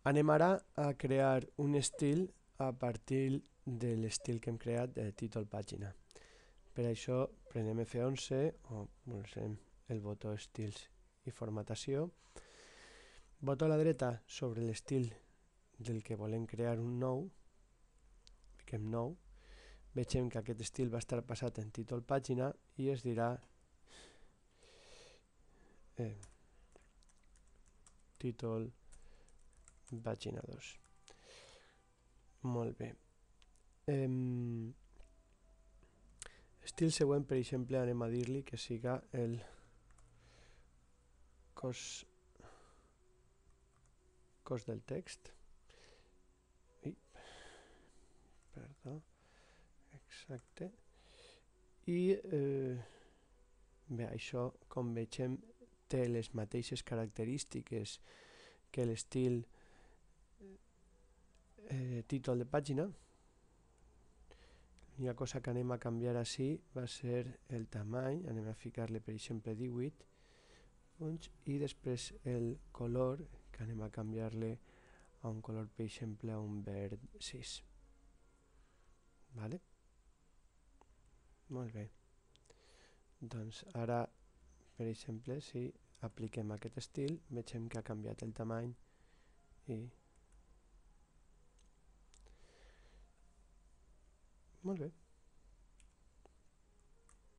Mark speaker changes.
Speaker 1: Anem ara a crear un estil a partir de l'estil que hem creat de títol pàgina. Per això prenem F11 o pulsem el botó estils i formatació, botó a la dreta sobre l'estil del que volem crear un nou, fiquem nou, vegem que aquest estil va estar passat en títol pàgina i es dirà títol pàgina 2. Molt bé. Estil següent, per exemple, anem a dir-li que siga el cos del text. Perdó, exacte. I bé, això, com vegem, té les mateixes característiques que l'estil títol de pàgina. L'única cosa que anem a canviar així va ser el tamany, anem a ficar-li per exemple 18 punts, i després el color, que anem a canviar-li a un color per exemple a un verd 6. Vale? Molt bé. Doncs ara, per exemple, si apliquem aquest estil, vegem que ha canviat el tamany i... Molt bé.